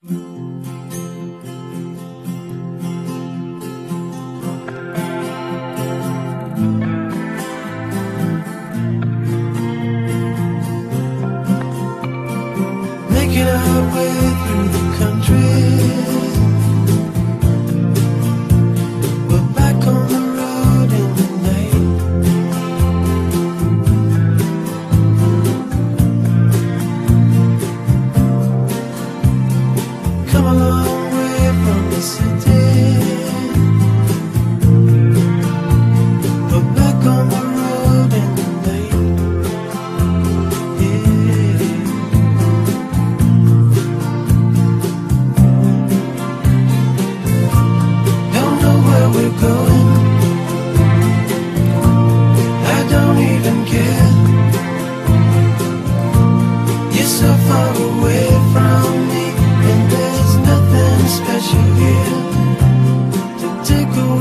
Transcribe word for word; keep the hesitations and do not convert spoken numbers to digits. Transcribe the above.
Making our way through the country, we're back on the road in the night. Come a long way from the city, we're back on the road in the night. We're going, I don't even care. You're so far away from me, and there's nothing special here to take away